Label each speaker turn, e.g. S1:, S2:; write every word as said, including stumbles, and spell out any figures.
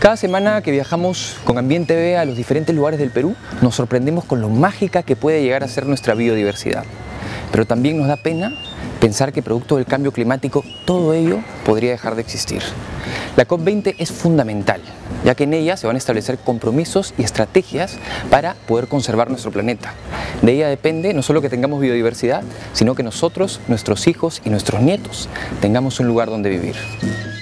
S1: Cada semana que viajamos con Ambiente B a los diferentes lugares del Perú, nos sorprendemos con lo mágica que puede llegar a ser nuestra biodiversidad. Pero también nos da pena pensar que producto del cambio climático todo ello podría dejar de existir. La COP veinte es fundamental, ya que en ella se van a establecer compromisos y estrategias para poder conservar nuestro planeta. De ella depende no solo que tengamos biodiversidad, sino que nosotros, nuestros hijos y nuestros nietos tengamos un lugar donde vivir.